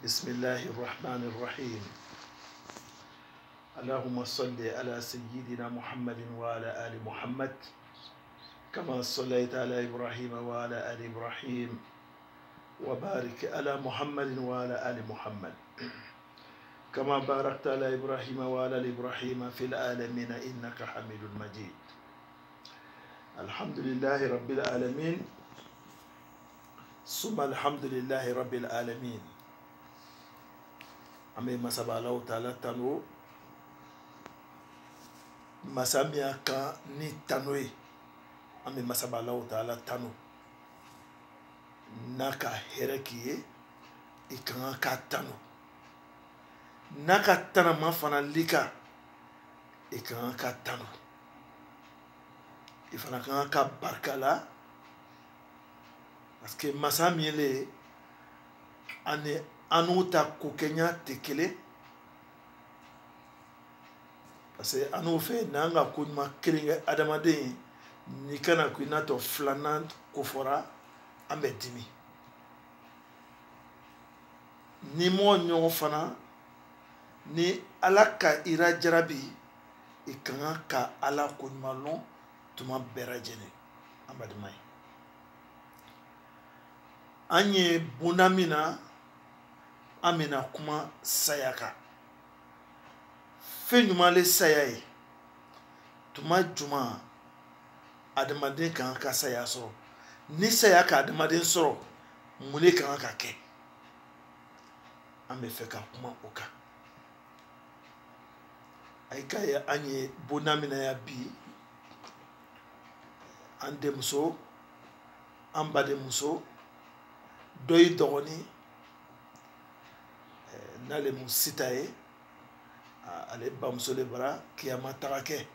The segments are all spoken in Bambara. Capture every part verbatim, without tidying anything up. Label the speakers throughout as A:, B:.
A: بسم الله الرحمن الرحيم. اللهم صل على سيدنا محمد وعلى آل محمد كما صليت على إبراهيم وعلى آل إبراهيم وبارك على محمد وعلى آل محمد كما باركت على إبراهيم وعلى آل إبراهيم في العالمين إنك حميد مجيد. الحمد لله رب العالمين ثم الحمد لله رب العالمين. أمي مسابا الله تعالى تنو مساميا كان ني تنوي أمي مسابا الله تعالى تنو ناكا هيركي إكنا كاتنو ناكا تنا ما فنا ليكا إكنا كاتنو إفنا كنا كبركلا parce que masami le ane anuta kokenya tekele parce que anu fe nanga kunma kelinga adamade ni kana kuinato flanant kofora ambetimi ni mo nyon fana ni alaka ira jarabi ikanga ka ala kunma lon tuma berajene ambadmai anye bunamina amina kuma sayaka fenyumale sayaye tuma juma adamaden kan ka saya soro ni sayaka adamaden soro mune kan ka ke ame feka kuma oka aika ya anye bunamina ya bi ande muso ambade muso doyi dogoni nale musita ye ale bamuso le bara kiyama taga kɛ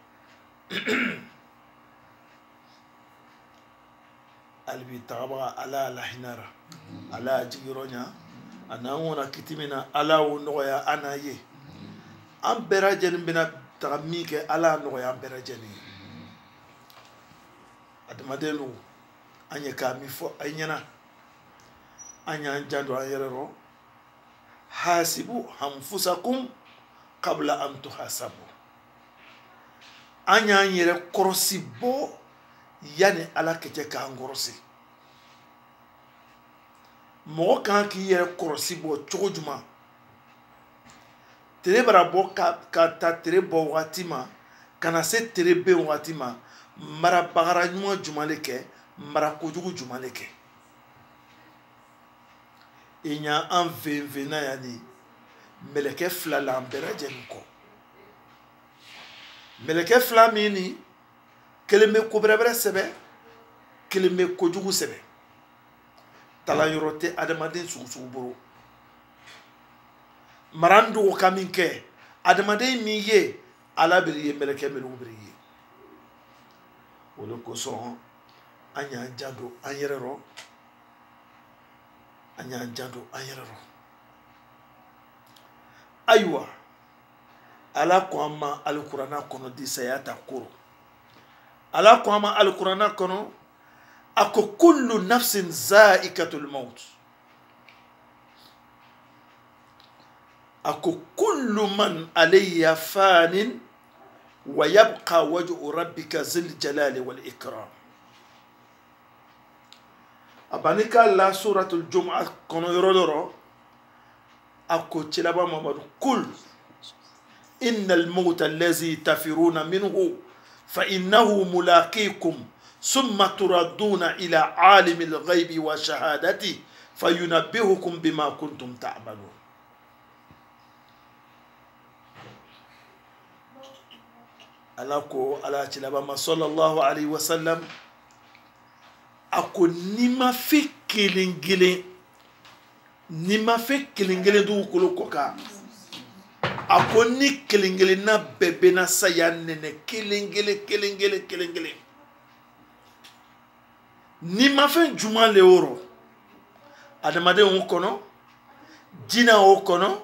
A: alibi tagabaga ala la hinara ala jigiro ɲa a n'an ŋɔna kiti min na ala o nɔgɔya an n'a ye an bɛɛ lajɛlen bɛna taga min kɛ ala nɔgɔya an bɛɛ lajɛlen ye adamaden don an ye k'a min fɔ a ɲɛna an y'an janto an yɛrɛ rɔ hasibu anfusakum qabla an tuhasabu an y'an yɛrɛ kɔrɔsi bɔ yanni ala ka kɛ k'an kɔrɔsi mɔgɔ kan k'i yɛrɛ kɔrɔsi bɔ cogo jumɛn tere bara bɔ ka, ka ta tere bɔ wagati ma ka na se tere ben wagati ma marabagara ɲuman jumɛn le kɛ mara kojugu jumɛn le kɛ il y a un vingt yani meleke fila la an bɛɛ lajɛlen kɔ meleke fila min ni kelen bɛ ko bɛrɛbɛrɛ sɛbɛ kelen bɛ kojugu sɛbɛ tala yɔrɔ tɛ adamaden sugu sugu bolo mara n dogo ka min kɛ adamaden min ye ala bɛ ye meleke minnu bɛ ye o de kosɔn an y'an janto an yɛrɛ rɔ an y'an janto an yɛrɛ rɔ ayiwa ala ko an ma alikuranna kɔnɔ di saya ta koro ala ko an ma alikuranna kɔnɔ a ko kullu nafsin zaikatul maut a ko kullu man alayya fanin wa yabqa wajhu rabbika zil jalali wal ikram abanika la suratul jumu'ah kono yoro yoro ako cilaba mamadu kul innal mawta allazi tafiruna minhu fa innahu mulaqikum summa turadduna ila alimil ghaibi wa shahadati fayunabbihukum bima kuntum ta'malun alako ala cilaba ma sallallahu alaihi wasallam ako ni ma fi kelen kelen ni ma fi kelen kelen dugukolo kɔ kan a ko ni kelen kelen na bɛɛ bɛ na saya nɛnɛ kelen kelen kelen kelen kelen kelen ni ma fɛn juma le yɔrɔ adamadenw kɔnɔ jinɛ o kɔnɔ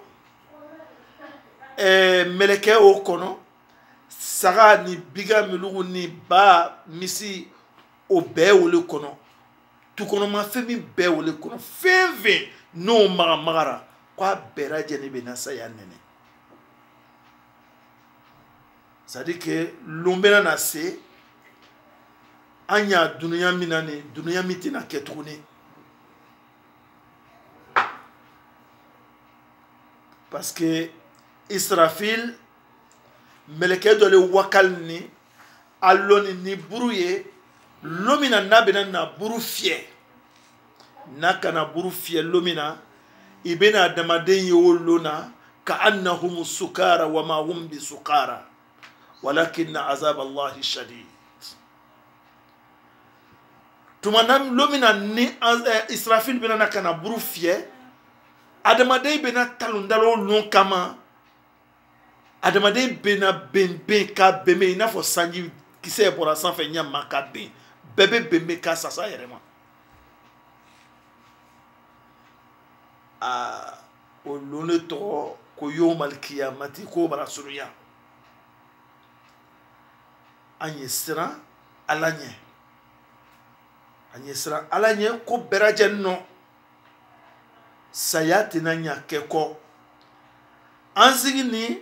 A: ɛɛ mɛlɛkɛ o kɔnɔ saga ni biga milugu ni ba misi o bɛɛ wele kɔnɔ tukɔnɔma fɛn min bɛɛ wele kɔnɔ fɛn fɛn n'o maga magara kwa bɛra jɛni bɛ na saya nɛnɛ c'est à dire que lumbena na se an y'a dunuya min na ni dunuya min tɛna kɛ tuguni parce que Israfil melekɛ dɔ le wakal ni aloni ni buru ye lomina n'a bɛna na buru fiyɛ n'a kana buru fiyɛ lomina i bɛna adamaden ye o lona ka annahum sukara wa ma hum bi sukara walakinna azab allahi shadid tuma na lomina ni Israfil bɛna na kana buru fiyɛ adamaden bɛna talundalo lon kama adamaden bɛna bɛnbɛn ka bɛnbɛn i n'a fɔ sanji kisɛ bɔra sanfɛ ɲama ka bɛn bɛɛ bɛ bɛnbɛn ka sasa yɛrɛ ma aa o lon de tɔgɔ ko yawmal qiyamati ko bara surunya an ye siran ala ɲɛ an ye siran ala ɲɛ ko bɛɛ lajɛlen nɔ saya tɛna ɲa kɛ kɔ an sigi ni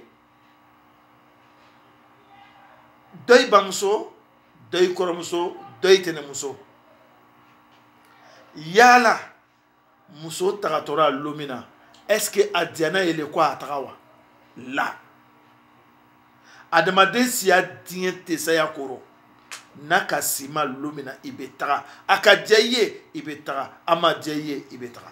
A: dɔ i bamuso dɔ i kɔrɔmuso dɔ i tɛnɛmuso yala muso tagatɔra lomina est-ce que a diyana yele ko a taga wa la adamaden siya diɲɛ tɛ saya kɔrɔ n'a ka si ma lomina i bɛ taga a ka diya i ye i bɛ taga a ma diya i ye i bɛ taga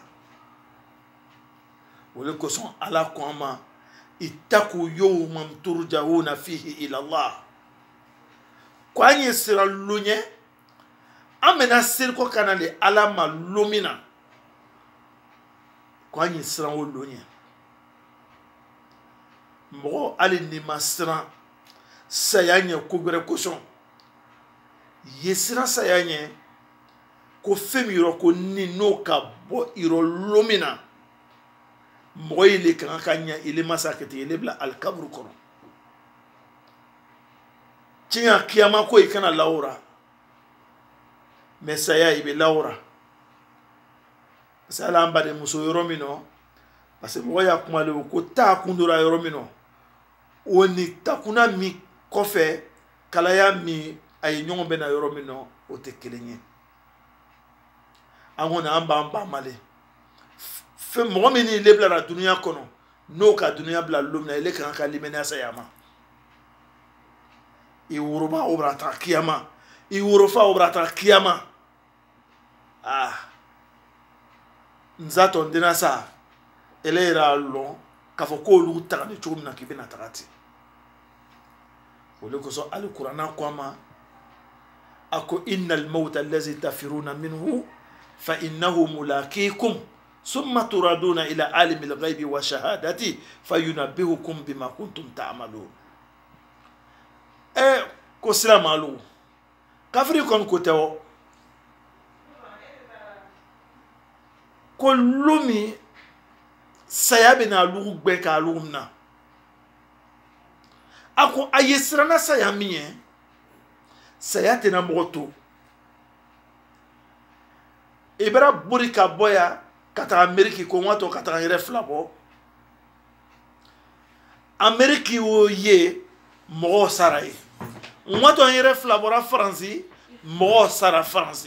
A: o de kosɔn ala ko an ma ittaku yawman turja'una fihi ila Allah ko an ye sira lon ye an bɛna seli ko kana le ala ma lomina ko an ye siran o lon ye mɔgɔ hali ni ma siran saya ɲɛ ko wɛrɛ kosɔn ye siran saya ɲɛ ko fɛn min yɔrɔ ko ni n'o ka bɔ yɔrɔ lomina mɔgɔ yi le kan ka ɲɛ ile masa kete ile bila alikaburu kɔnɔ tiɲɛ kiyama ko i kana lawura mais saya i bɛ lawura parce que ala an baden muso yɔrɔ min nɔ parce que mɔgɔ y'a kuma le ko taa kun dora yɔrɔ min nɔ o ni takuna min kɔfɛ kalaya min a ye ɲɔgɔn bɛ na yɔrɔ min nɔ o tɛ kelen ye an kɔni an b'an ban male fɛn mɔgɔ min ni ile bilara duniya kɔnɔ n'o ka duniya bila lomina ile kan ka limaniya saya ma i woroba o bɛna taa kiyama i worofa o bɛna taa kiyama ah nzatɔ ndena sa ele yɛrɛ lɔn k'a fɔ k'olu taga ni cogo min na k'i bɛna taga ten o de kosɔn ali kuranna ko a ma a ko innal mawta allazi tafiruna minhu fa innahu mulaqikum summa turaduna ila alimil ghaibi wa shahadati fayunabbihukum bima kuntum ta'malun eh ko silamalu kafiri kon ko tewo ko lumi saya bena lugu gbe ka lumna ako ayesrana saya miye saya tena moto ibara burika boya kata Ameriki ko wato kata yere flabo Ameriki wo ye mo saray wato yere flabora France mo sara France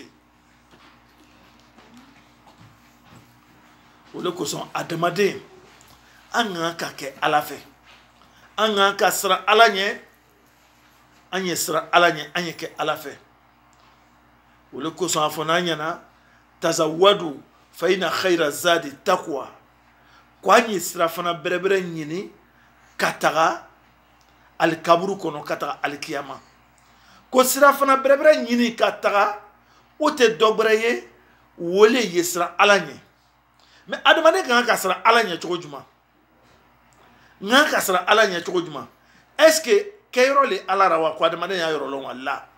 A: o le ko son adamade an ka ke ala fe an ka sara ala nye an ye sara ala nye an ye ke ala fe o le ko son afona nyana tazawadu fa ina khayra zadi taqwa ko an ye sara fana berebere nyini kataga al kaburu kono kataga al kiyama ko sara fana berebere nyini kataga o te dogbere ye wole ye sara ala nye mais adamane kan ka sara ala nya cogo juma nga ka sara ala nya cogo juma est-ce que kayro le ala rawa ko adamane ya yoro lon walla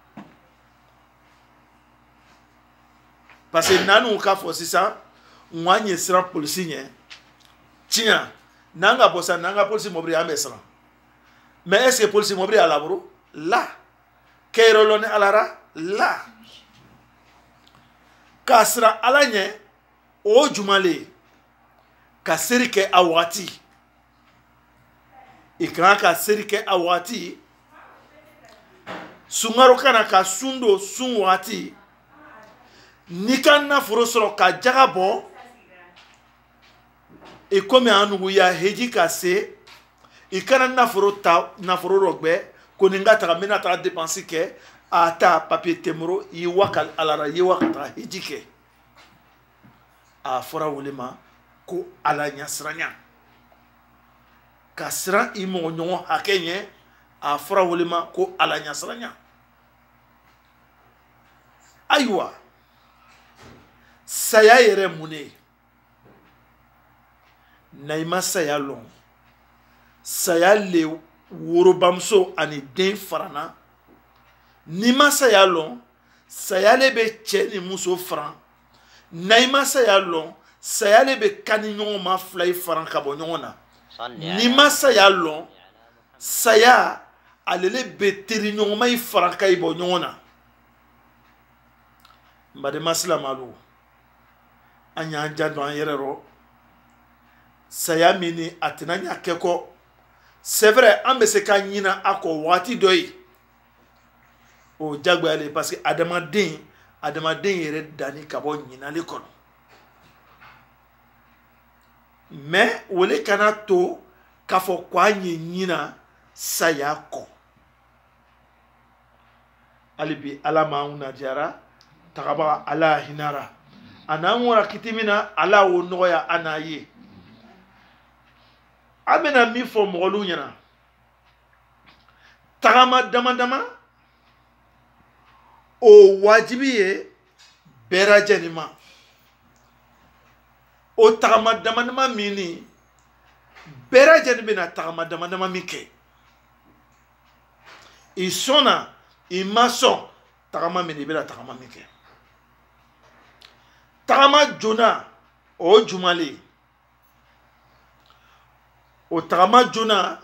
A: parce que nanu ka fo sisa nwanye sara police nya tia nanga bossa nanga police mobri amesra mais est-ce que police mobri ala bro la kayro lon alara la ka sara ala nya o jumale ka seri kɛ a wagati i kan ka seri kɛ a wagati sunkaro kana ka sun don sun wagati n'i ka nafolo sɔrɔ ka jaga bɔ i komi an nugu ya heji ka se i kana nafolo ta nafolo dɔ gbɛ ko ni n ka taga n bɛna taga dépense kɛ a ta papier temuro i wa ka alara i wa ka taga heji kɛ a fɔra wele ma ko ala ɲasiranya ka siran i mɔgɔ ɲɔgɔn hakɛ ɲɛ a fɔra wele ma ko ala ɲasiranya ayiwa saya yɛrɛ mun ne na i ma saya lɔn saya le worobamuso ani den farana n'i ma saya lɔn saya le bɛ cɛ ni muso faran na i ma saya lɔn saya le bɛ kani ɲɔgɔn ma fila i faran ka bɔ ɲɔgɔn na n'i ma saya lɔn saya ale le bɛ teri ɲɔgɔn ma i faran ka i bɔ ɲɔgɔn na n badenma silamɛw an y'an janto an yɛrɛ rɔ saya min ni a tɛna ɲa kɛ kɔ c'est vrai an bɛ se ka ɲina a kɔ waati dɔ ye o jagoya le parce que adamaden adamaden yɛrɛ danni ka bɔ ɲinali kɔnɔ mais wele kana to k'a fɔ ko an ye ɲina saya kɔ hali bi ala m'anw nadiyara tagabaga ala hinara a n'an wara kiti min na ala y'o nɔgɔya an n'a ye an bɛna min fɔ mɔgɔlu ɲɛna tagama dama dama o wajibi ye bɛɛ lajɛlen ma o tagama dama dama min ni bɛɛ lajɛlen bɛna tagama dama dama min kɛ i sɔnna i ma sɔn tagama min i bɛna tagama min kɛ tagama joona o jumale o tagama joona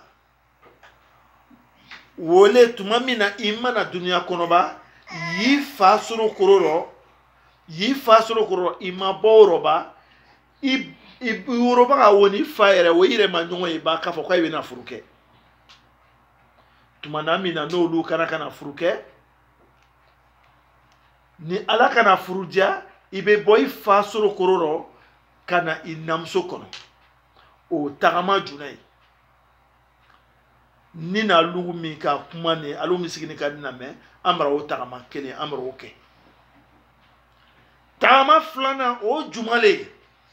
A: wole tuma min na i mana duniya kɔnɔba y'i fa sɔrɔ koro rɔ y'i fa sɔrɔ koro rɔ i ma bɔ o rɔba i i woroba ka wo ni fa yɛrɛ o yɛrɛ ma ɲɔgɔn ye ba k'a fɔ k'a bɛna furu kɛ tuma na min na n'olu kana kana furu kɛ ni ala kana furu diya i bɛ bɔ i fa sɔrɔ koro rɔ ka na i namuso kɔnɔ o tagama joona ye ni na lugu min ka kuma ni alu min sigini ka di na mɛ an bara o tagama kelen an bara o kɛ tagama filanan o jumale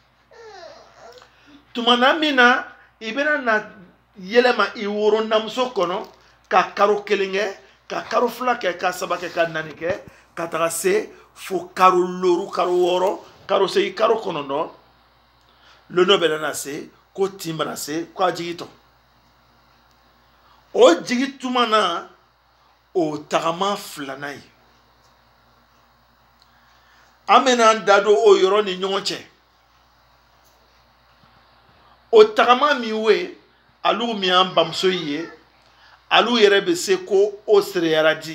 A: tuma na min na i bɛna na yɛlɛma i woro namuso kɔnɔ ka karo kelen kɛ ka karo fila kɛ ka saba kɛ ka naani kɛ ka taga se fo karo loru karo wɔɔrɔ karo seegin karo kɔnɔntɔn lɔnɔ bɛ na se ko tin bɛna se ko a jigi tɔ o jigi tuma na o tagama filanan ye an bɛna an da don o yɔrɔ ni ɲɔgɔn cɛ o tagama min we alu min y'an bamuso ye alu yɛrɛ bɛ se ko o sereyara di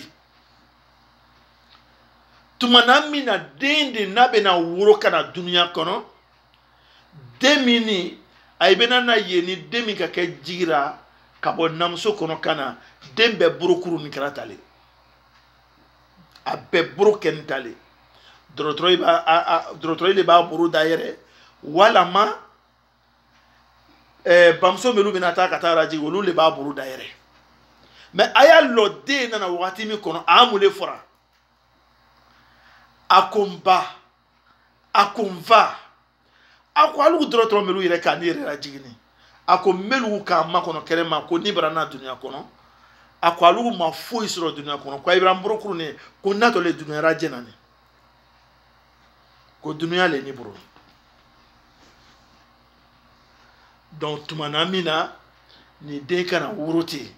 A: tuma na min na den de n'a bɛna woro ka na duniya kɔnɔ den min ni a bɛna na ye ni den min ka kɛ jigira ka bɔ namuso kɔnɔ ka na den bɛɛ borokuru ni kɛra tale a bɛɛ boro kɛ ni tale dɔgɔtɔrɔ de b'a boro da yɛrɛ walama ɛɛ bamuso minnu bɛna taa ka taa raji olu de b'a boro da yɛrɛ mɛ a y'a lɔ den nana wagati min kɔnɔ a y'a mun de fɔra a ko n ba a ko n fa a ko hali dɔgɔtɔrɔ minnu yɛrɛ k'a ni yɛrɛ la jigini a ko minnu k'a makɔnɔ kɛnɛ ma ko n'i bara n'a duniya kɔnɔ a ko hali ma foyi sɔrɔ duniya kɔnɔ ko a yɛrɛ an borokuru ni ko natɔ le duniya ra jɛna ni ko duniya le ni bolo donc tuma na min na ni den kana woro ten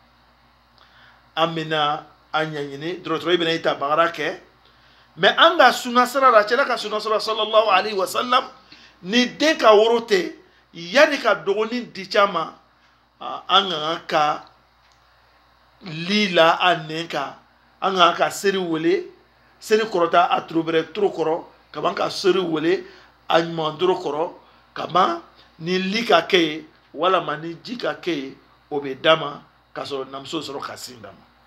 A: an bɛna an ɲɛɲini dɔgɔtɔrɔ bɛna i ta bagara kɛ mɛ an ka sunasira la cɛla ka sunasira sallallahu alaihi wa sallam ni den ka woro ten yanni ka dɔgɔnin di ca ma an ka ka li la a nɛn kan an ka ka seri wele seri kɔrɔta a turobɛrɛ toro kɔrɔ ka ban ka seri wele a ɲuman doro kɔrɔ ka ban ni li ka kɛ wala ma ni ji ka kɛ o bɛ d'a ma k'a sɔrɔ namuso sɔrɔ ka sin d'a ma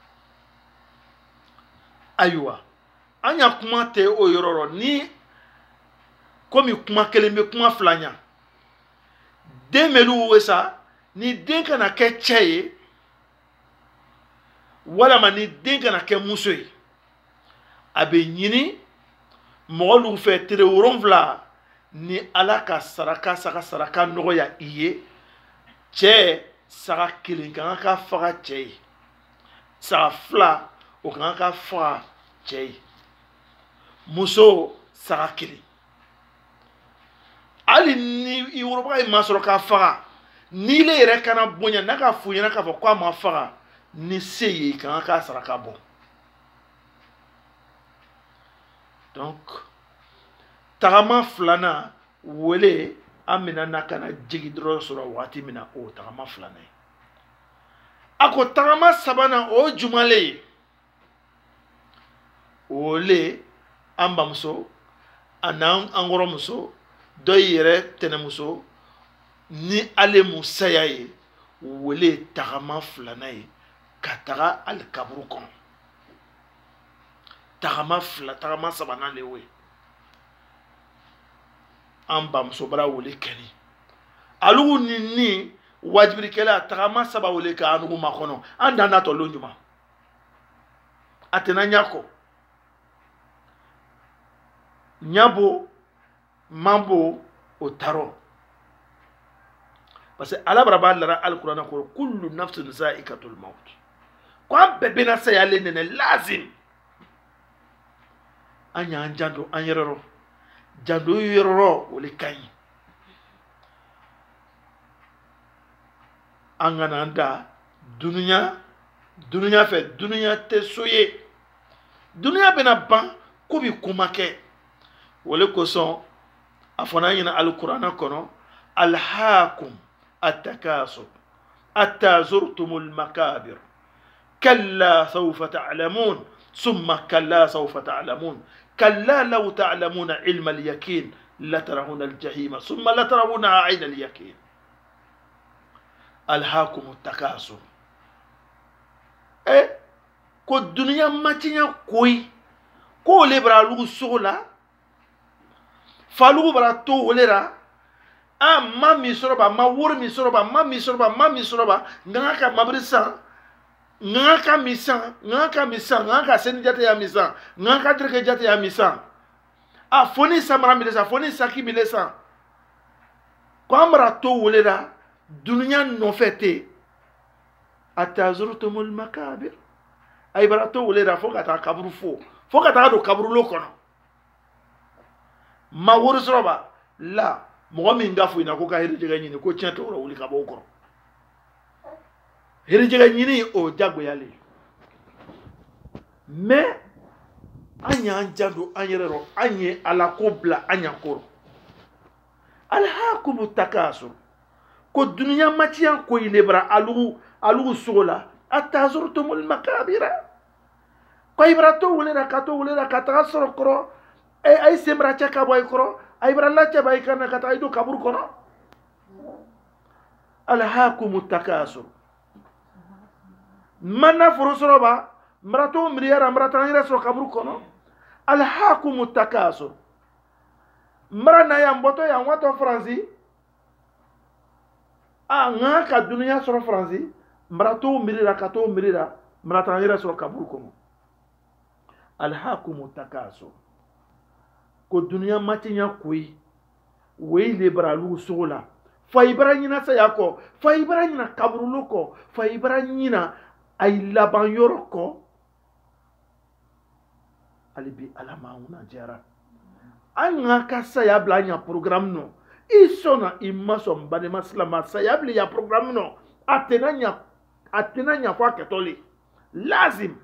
A: ayiwa an y'a kuma tɛ o yɔrɔ rɔ ni komi kuma kelen bɛ kuma fila ɲa den mɛlu we sa ni den kana kɛ cɛ ye walama ni den kana kɛ muso ye a bɛ ɲini mɔgɔlu fɛ tile wolonwula ni ala ka saraka saga saraka nɔgɔya i ye cɛ saga kelen kan ka faga cɛ ye saga fila o kan ka faga cɛ ye muso saga kelen hali ni i wolobaga ye ma sɔrɔ k'a faga ni le yɛrɛ kana bonya n'a ka f'u ɲɛna k'a fɔ k'a ma faga ni se ye kan ka saraka bɔ donc tagama filanan wele an bɛna na kana jigi dɔrɔn sɔrɔ waati min na o tagama filanan ye a ko tagama sabanan o ye jumɛn le ye o le an bamuso a n'an an kɔrɔmuso dɔ yɛrɛ tɛnɛmuso ni ale musaya ye wele tagama filanan ye ka taga alikaburu kɔnɔ tagama fila tagama sabanan le ye an bamuso bara wele kɛni alugu ni ni wajibirikɛla tagama saba wele ka anugu makɔnɔ an dan natɔ lon juma a tɛna ɲakɔ ɲabo mambo o taro parce que ala bara b'a lara alikuranɛ kɔrɔ kullu nafsin za'ikatul maut ko an bɛɛ bɛna saya ale nɛnɛ lazim an y'an janto an yɛrɛ rɔ janto yɛrɛ rɔ o le ka ɲi an kana an da duniya duniya fɛ duniya tɛ so ye duniya bɛna ban ko bi kuma kɛ o le kosɔn a fɔra an ɲɛna alikuranɛ kɔnɔ alhaakum التكاثر حتى زرتم المكابر كلا سوف تعلمون ثم كلا سوف تعلمون كلا لو تعلمون علم اليقين لترون الجحيم ثم لترونها عين اليقين ألهاكم التكاثر إيه كو الدنيا ما تنيا كوي كو لبرا لغو سولا فالغو برا تو ولرا a ma mi soroba ma woro mi soroba ma mi soroba ma mi soroba ngaka ka mabri san ngaka ka mi san ngaka ka mi san ngaka ka seni jate ya mi san ngaka ka treke jate ya mi san a foni samara mi lesa foni saki mi lesa ko amra to wolera dunya no fete atazurtumul makabir ay bara to wolera fo ka ta kaburu fo fo ka ta do kaburu lo kono ma woro soroba la mɔgɔ min ka foyi na ko ka hirijɛgɛ ɲini ko tiɲɛ tɔgɔ wuli ka bɔ o kɔrɔ hirijɛgɛ ɲini o jagoya le mais an y'an janto an yɛrɛ rɔ an ye ala ko bila an ɲa kɔrɔ alhaakumu takasur ko duniya matiya ko ile bara alugu alugu sogo la atazurtumul makabira ko ibara to wulera ka to wulera ka taga sɔrɔ kɔrɔ e ay sembra cɛ ka bɔ i kɔrɔ ay bara la cɛ ba i kana ka taga i do kaburu kɔnɔ alhaakumu takasur mana foro sɔrɔ ba marato miliyara marata an yɛrɛ sɔrɔ kaburu kɔnɔ alhaakumu takasur mara na yan bɔtɔ yan watɔ faransi a ŋa ka duniya sɔrɔ faransi marato milira ka to milira marata an yɛrɛ sɔrɔ kaburu kɔnɔ alhaakumu takasur ko duniya matinya koyi wei le bara lugu sogo la fa ibara ɲina saya kɔ fa ibara ɲina kaburulo kɔ fa ibara ɲina ay laban yɔrɔ kɔ ali bi ala ma ŋuna jara an ŋa ka saya bila an ɲa programme nɔ i sɔnna i ma sɔn badema silama saya bila ya programme nɔ a tɛna ɲa a tɛna ɲa fɔ a kɛtɔ le lazim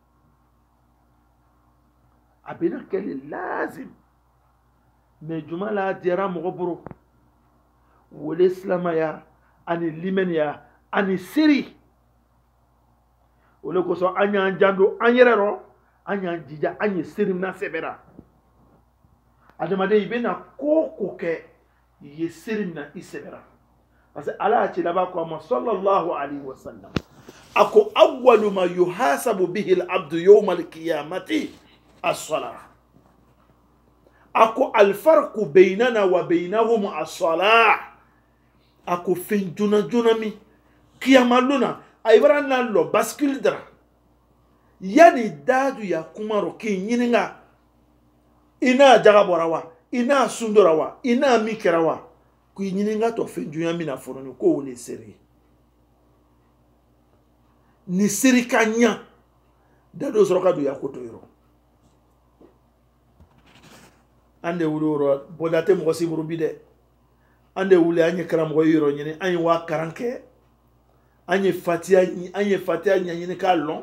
A: a bɛna kɛ le lazim mais juma la diyara mɔgɔ bolo wele silamaya ani limaniya ani siri o le kosɔn an y'an janto an yɛrɛ rɔ an y'an jija an ye siri mina sɛbɛra adamaden i bɛna ko o ko kɛ ye siri mina i sɛbɛra parce que ala y'a ci laban ko a ma sallallahu alayhi wa sallam a ko awwalu ma yuhasabu bihi al-abdu yawma al-qiyamati as-salah a ko al-farqu baynana wa baynahum as-salah a ko fɛn jona jona min kiyama lona a ibara na lɔ bascule dara yani daadu ya kuma rɔ k'i ɲininka i n'a jaga bɔra wa i n'a sun dɔra wa i n'a min kɛra wa k'i ɲininka tɔ fɛn junya min na fɔlɔ ni k'o le seri ni seri ka ɲa da dɔ sɔrɔ ka don ya ko to yɔrɔ an de wuli yɔrɔ bɔda tɛ mɔgɔ si bolo bi dɛ an de wuli an ye karamɔgɔ yɔrɔ ɲini an ye wa karan kɛ an ye fatiya an ye fatiya ɲɛɲini k'a lɔn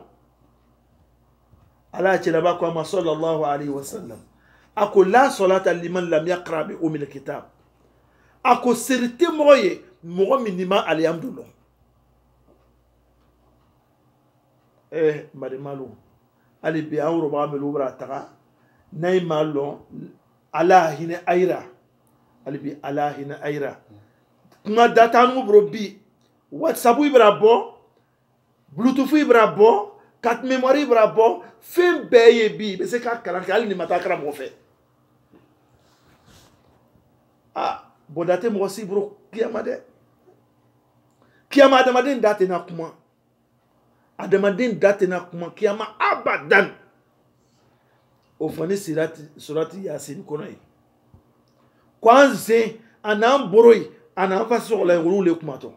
A: ala y'a cɛlaba ko a ma sallallahu alayhi wa sallam a ko la salata liman lam yaqra bi umil kitab a ko seri tɛ mɔgɔ ye mɔgɔ min n'i ma alihamdu lɔn eh marimalu hali bi an worobaga min olu bɛna taga n'a ye maa lɔn ala hinɛ ayira hali bi ala hinɛ ayira kuma da t'an bolo bi whatsapp yi bɛna bɔ bluetooth yi bɛna bɔ carte mémoire yi bɛna bɔ fɛn bɛɛ ye bi i bɛ se ka kalan kɛ hali ni ma taa karamɔgɔ fɛ ah bɔda tɛ mɔgɔ si bolo kiyama dɛ kiyama adamaden da tɛna kuma adamaden da tɛna kuma kiyama abadan o fani sirati surati yasin kɔnɔ ye ko an sen a n'an bolo ye a n'an fa sɔgɔla ye olu le kuma tɔ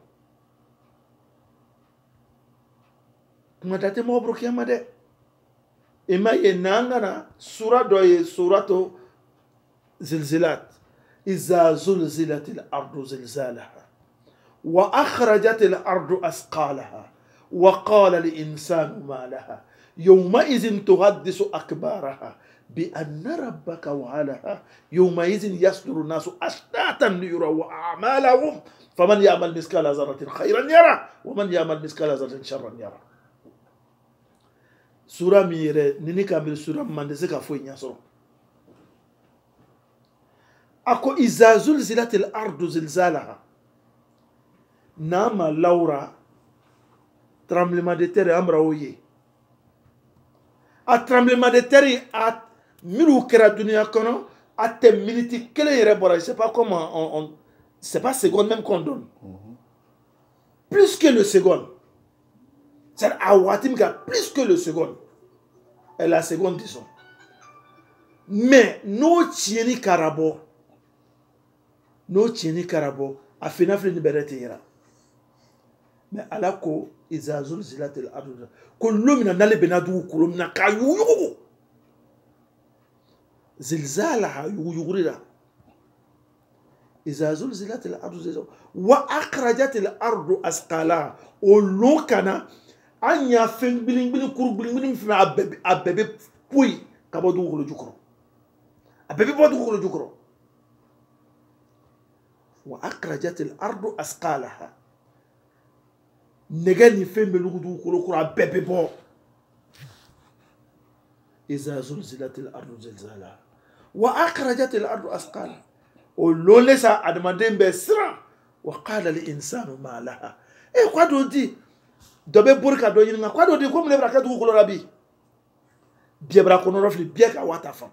A: kuma da tɛ mɔgɔ bolo kiyama dɛ i ma ye n'an kana sura dɔ ye suratu zilzilat iza zulzilat al-ardu zilzalaha wa akhrajat al-ardu asqalaha wa qala al-insanu ma laha yawma'idhin tuhaddisu akbaraha bi anna rabbaka wa'alaha yawma'idhin yasduru an-nasu ashtatan liyuraw a'malahum faman ya'mal mithqala dharratin khayran yara wa man ya'mal mithqala dharratin sharran yara sura min yɛrɛ ni ni ka miiri sura min man tɛ se ka foyi ɲɛ sɔrɔ a ko iza zulzilatil ardu zilzalaha n'a ma lawura tremblement de terre an bara o ye a tremblement de terre a minnu kɛra duniya kɔnɔ a tɛ miniti kelen yɛrɛ bɔra je sais pas comment on, on c'est pas seconde même qu'on donne mm-hmm. plus que le seconde c'est à waati min ka plus que le seconde et la seconde disons mais n'o tiɲɛni kara bɔ n'o tiɲɛni kara bɔ a fina filɛ ni bɛrɛ tɛ yira mais ala ko iza zulzilatil ardu ko lo mina n'ale bɛnna dugukolo min na k'a yuguyugu zilzalaha yuguyuguri la iza zulzilatil ardu wa akhrajatil ardu asqalaha o lo kana an y'a fɛn gbilingbili kuru gbilingbili min fɛn a bɛɛ bɛ poyi ka bɔ dugukolo jukɔrɔ a bɛɛ bɛ bɔ dugukolo jukɔrɔ wa akhrajatil ardu asqalaha nɛgɛ ni fɛn bɛ lugu dugukolo kɔrɔ a bɛɛ bɛ bɔ iza zulzilatil ardu zilzalaha wa akhrajatil ardu asqalaha o lole sa adamaden bɛ siran wa qala al insanu ma laha e quoi do di dɔ bɛ bori ka dɔ ɲininka quoi do di ko mun de bɛna kɛ dugukolo la bi biɛbara kɔnɔrɔ fili biɛ ka waa ta fan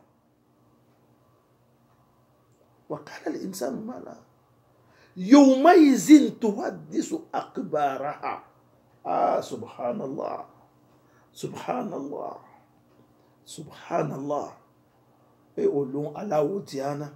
A: wa qala al insanu ma laha yawma'idhin tuhaddisu akbaraha ah subhanallah subhanallah subhanallah e olon ala o tiana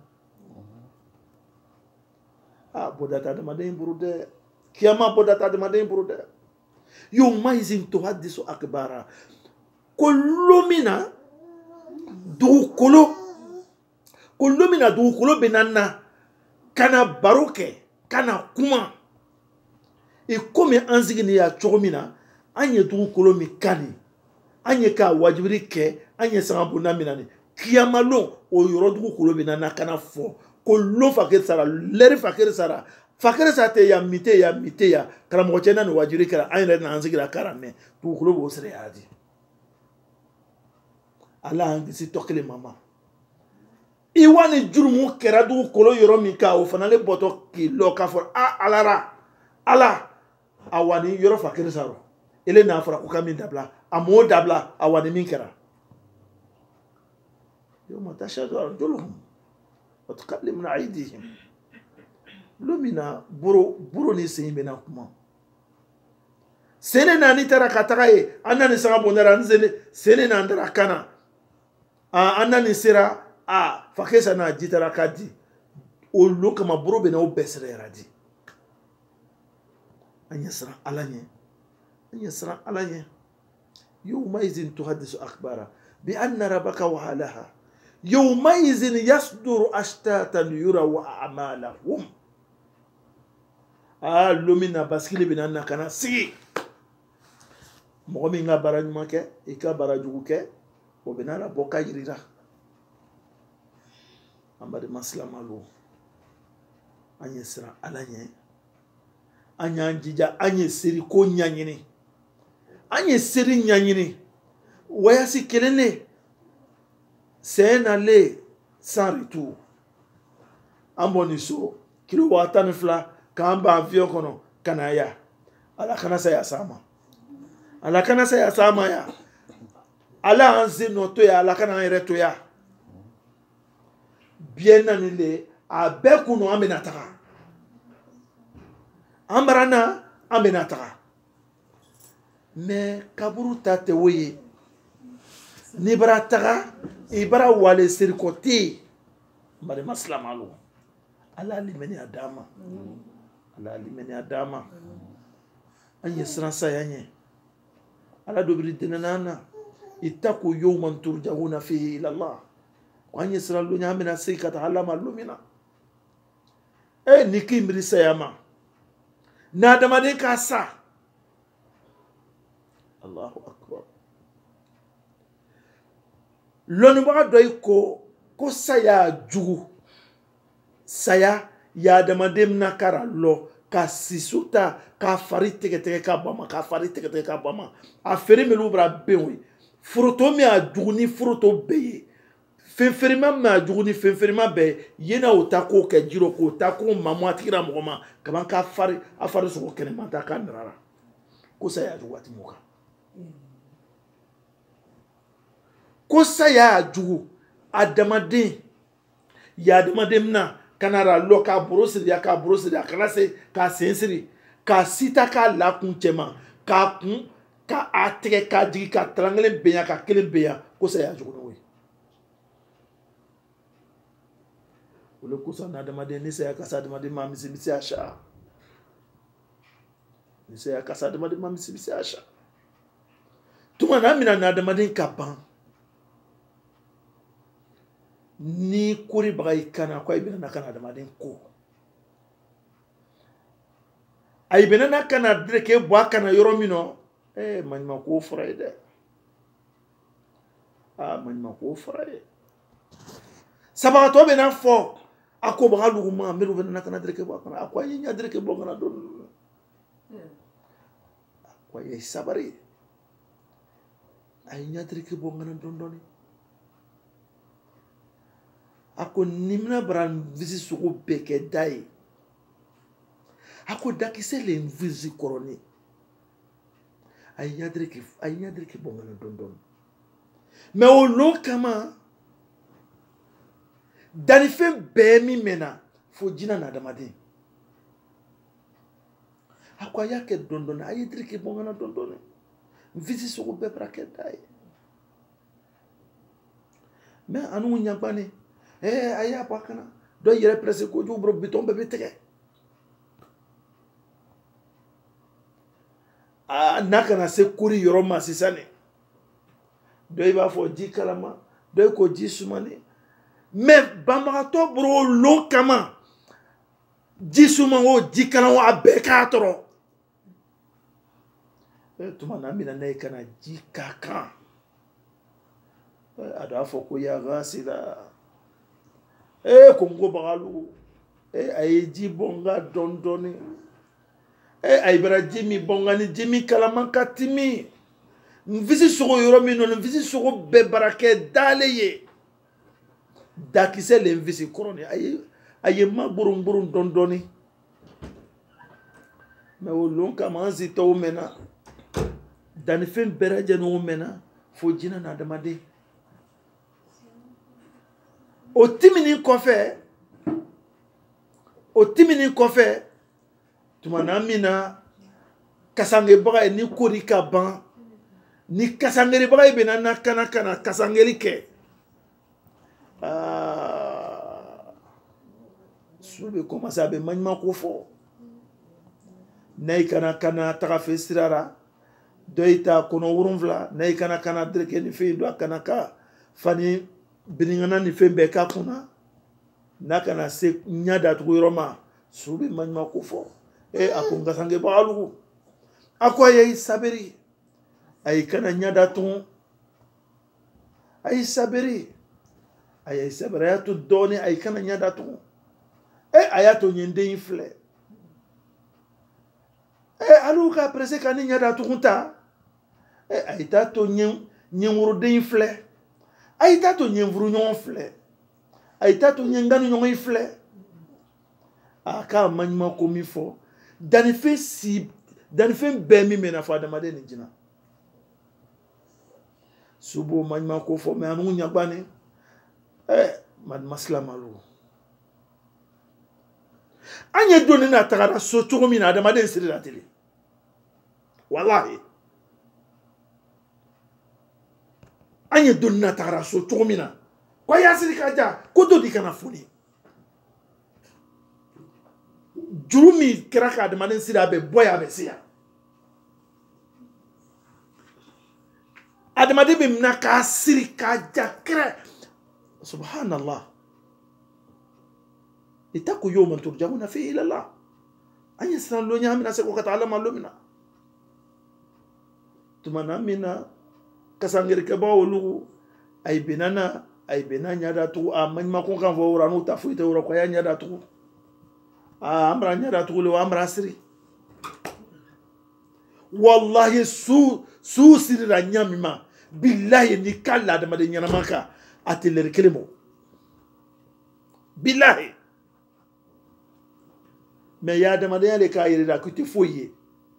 A: ah bodata adamaden buru dɛ kiyama bodata adamaden buru dɛ yawma'idhin tuhaddisu akbaraha ko lomina dugukolo ko lomina dugukolo bɛ na na kana baro kɛ kana kuma e komi an sigini ya cogo min na an ye dugukolo min kani an ye k'a wajibiri kɛ an ye sanga bonda min na ni kiyama lon o yɔrɔ dugukolo bɛ na na kana fɔ ko lon fakiri sara lɛri fakiri sara fakiri sara tɛ ya mi tɛ ya mi tɛ ya karamɔgɔ cɛ na ni wajibiri kɛra an yɛrɛ na an sigira kara mɛ dugukolo b'o sira y'a di ala an kisi tɔ kelen ma ma iwani jurumu kera du kolo yoro mi ka o fana le boto ki lo ka fo a alara ala awani yoro fakir saro ele na fara ko kamin dabla amo dabla awani min kera yoma tashadu arjuluhum wa tukallimuna aydihim lumina buro buro ni seyimena kuma sene nani tara kataka ye anani sanga bondara nzene sene na ndara kana a anani sera a fakesa na jitara kadi o lo kama buro bena o besere radi anya sara alanye anya sara alanye yawma izin tuhaddisu akhbara bi anna rabbaka wa halaha yawma izin yasduru ashtatan yura wa a'malahum a lumina baskili bena na kana sigi mɔgɔ min ka baara ɲuman kɛ i ka baara jugu kɛ o bɛna la bɔ ka yirira an balima silamɛw an ye siran ala ɲɛ an y'an jija an ye seri ko ɲaɲini an ye seri ɲaɲini wayasi kelen de c'est n'aller sans retour an bɔ nin so kilo waa tan ni fila k'an ban avion kɔnɔ ka na yan ala kana saya s'an ma ala kana saya sama ya ala anze noto ya ala kana yere to ya bien nanile abeku no amena taka ambarana amena taka me kaburu tate woye ni bara taka ibara wale sirkoti mbare maslamalu ala limeni adama ala limeni adama anye sransa yanye ala dobiri denana itaku yawman turja'una fihi ila Allah wa yasra lu nyamina sikata halama lumina e nikimri sayama na damade ka sa Allahu akbar lonu ba doy ko ko saya jugu saya ya damade na kara lo ka sisuta ka fari tege tege ka bama ka fari tege tege ka bama a fere melu bra benwe fruto mi a duguni fruto beye fenferima ma duguni fenferima be yena o ta ko ke jiro ko ta ko mamu atira mogoma kaman ka fari a fari so ko kene mata ka nrara ko sa ya jugu atimuka ko sa ya jugu adamade ya adamade mna kanara lo ka brosiri ya ka brosiri kana se ka sensiri ka sita ka la kun chema ka kun ka atike ka digi ka trangle beya ka kelen beya ko sa ya jogo we ole ko sa na de made ni se ya ka sa de made ma misi misi asha ni se ya ka sa de made ma misi misi asha tuma na mina na de made ka ban ni kuri bagai kana kwa ibina na kana adamaden ko ay ibina na kana dreke bo kana yoro mino eh manima ko fraide ah manima ko fraide sabaka to be na fo ako baga luguma melu bena na kana dreke bo kana akwa yinya dreke bo kana don akwa yi sabari ay nya dreke bo kana don doni ako nimna bran visi suko beke dai ako dakise le visi koroni ay nyadre ki ay nyadre ki bongana don don mais o lo kama dani fe be mi mena fo jina na damade ako yake don don ay nyadre ki bongana don don visi suko be brake dai mais anu nyabane eh aya pakana do yere presse ko ju bro biton bebe tege ah nakana se kuri yoro ma sisane do iba fo di kalama do ko di sumane mais bamba to bro lo kama di suma o di kalama abeka toro e tuma na mina ne kana di kaka ada fo ko ya gasila eh kongo bagalu eh ay ji bonga dondoni eh ay bara jimi bonga ni jimi kalama katimi mvisi sogo yoro mi non mvisi sogo be barake daleye dakisɛ le visi kɔrɔni aye aye ma burun burun don doni mais o lon kama an si tɔw mɛnna dannifɛn bɛɛ lajɛlen mɛnna fo jinɛ na adamaden o timinin kɔfɛ o timinin kɔfɛ tumana min na kasangebaga ye ni kori ka ban ni kasangeribaga ye bɛna na kana kana kasangeri kɛ aa su bɛ commencer a bɛ maɲuman ko fɔ n'a yi kana kana taga fɛ sira la dɔ yi ta kɔnɔ wolonwula n'a yi kana kana dereke ni fɛn do a kana ka fani biningana ni fɛn bɛɛ k'a kunna n'a kana se ɲɛ datugu yɔrɔ ma su bɛ maɲuman ko fɔ e a ko n kasangebaga lugu a ko a ye sabiri a yi kana ɲɛ datugu a yi sabiri a ye sabiri a y'a to dɔɔnin a yi kana ɲɛ datugu e a y'a to ɲɛ den in filɛ e alu ka presse ka ni ɲɛ datugu ta e a yi t'a to ɲɛworoden in filɛ a yi t'a to ɲɛfuru ɲɔgɔn filɛ a yi t'a to ɲɛngani ɲɔgɔn in filɛ a k'a maɲuman ko min fɔ dannifɛn si dannifɛn bɛɛ min bɛna fɔ adamaden ni jinɛ subo maɲuman ko fɔ mɛ anu ɲagbani ɛ masilamalo an ye donni na tagara so cogo min na adamaden siri la tele walahi an ye donni na tagara so cogo min na ko a y'a siri ka ja ko dɔ di kana foni juru min kɛra ka adamaden siri a bɛ bɔ yan a bɛ se yan adamaden bɛ minɛ k'a siri k'a ja kɛrɛ subhanallah itaku yawman turja'una fihi ila Allah an yi siran lonya amina sai ko ka ta'ala malumina tumana mina kasangir ke ba wolu ay binana ay binanya da tu a man ma ko kan fo ranu ta fu ite woro ko ya nya da tu a amra nya da tu le amra siri wallahi su su siri ra nyami ma billahi ni kala da maden nyana maka ateler kelemo billahi mais ya demandé à l'écart il a coûté foyer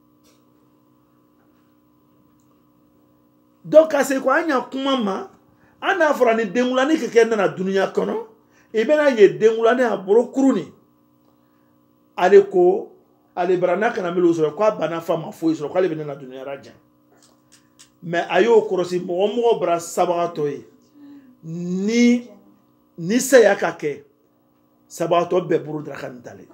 A: donc à ce quoi anya kuma ma ana fara ni dengulani ke ken na dunya kono e bena ye dengulani a boro kuruni ale ko ale brana kana melo so ko bana fama foyi so ko ale bena na dunya raja mais ayo korosi mo mo bra sabato yi ni ni saya kake sabato be buru drakan tale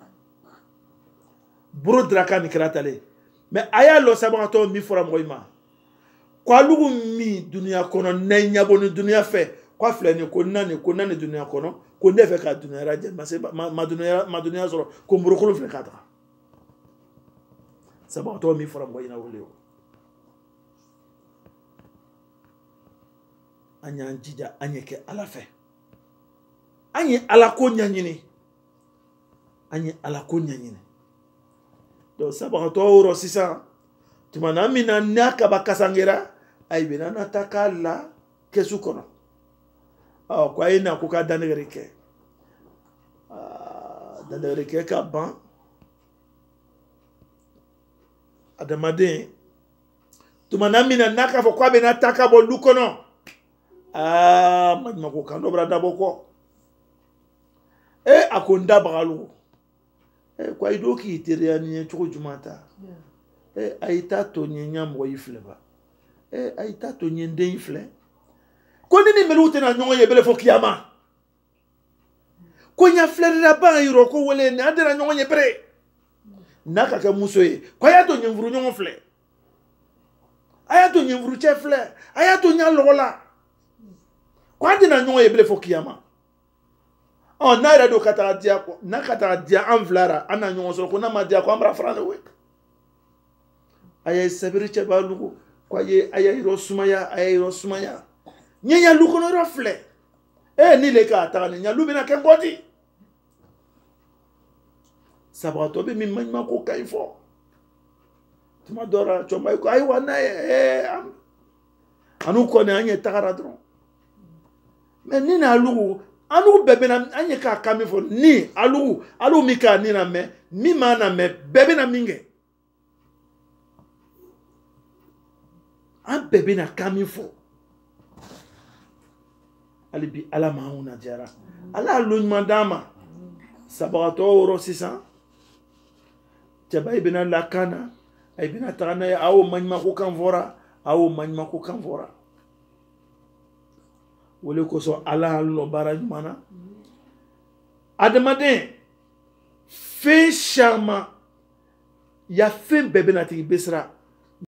A: buru drakan kratale mais aya lo sabato mi fora moyma kwa lugu mi dunia kono nenya boni dunia fe kwa flani ko nani ko nani dunia kono ko nefe ka dunia raje ma ma dunia ma dunia soro ko mburu ko fle kata sabato mi fora moyna woleo anya njija anyeke ala fe anye ala ko nyanyini anye ala ko nyanyini do sabato oro sisa tumana mina naka bakasangera ay bina nataka la kesu kono aw ko ay na ko ka danerike ah danerike ka ban adamade tumana mina naka fo ko be nataka bo lukono ah man mako kan obra dabo ko e akonda bagalu e ko ay do ki teriani choko jumata e aita to nyenya mo yifleba e aita to nyende yifle ko ni melute na nyongo yebele fo kiyama ko nya flere la ba yiro ko wole ni adera nyongo yebere naka ka musoye ko ya to nyemvuru nyongo fle aya to nyemvuru che fle aya to nya lola ko adena nyongo yebele fo kiyama on na ra do kata dia ko na kata dia anvlara ana nyongo so ko na ma dia ko ambra frane we aya sabiri che ba lugo kwa ye aya iro sumaya aya iro sumaya nyenya lugo no rofle e ni le ka ta ni nya lubi na ke ngodi sabato be mi manma ko kay fo tuma dora chomba ko ay wana e anu ko ne anya tagara dron mais ni na lugo alu bɛɛ bɛna an ye k'a kan min fɔ ni alu alu min k'a ni na mɛn min m'a na mɛn bɛɛ bɛna min kɛ an bɛɛ bɛna kan min fɔ hali bi ala m'anw najara ala y'a lo ɲuman d'an ma sabagatɔ wɔɔrɔ sisan cɛba i bɛna lakan na a bɛna taga n'a ye aw maɲumako kan fɔra aw maɲumako kan fɔra o de kosɔn ala y'an lɔ baara ɲuman na adamaden fɛn caman ya fɛn bɛɛ bɛna tigi bɛ siran